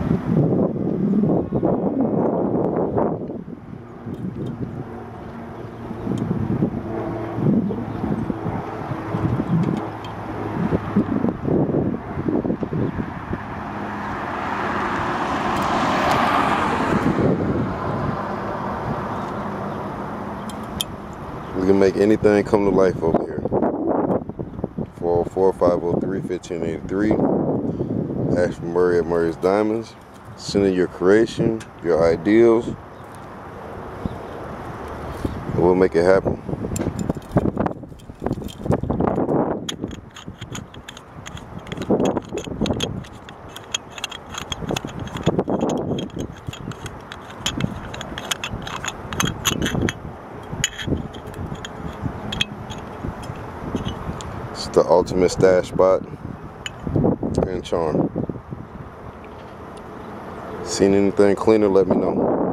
We can make anything come to life over here. 404-503-1583. Ask for Murray at Murray's Diamonds. Send in your creation, your ideals, and we'll make it happen. It's the ultimate stash spot and charm. Seen anything cleaner, let me know.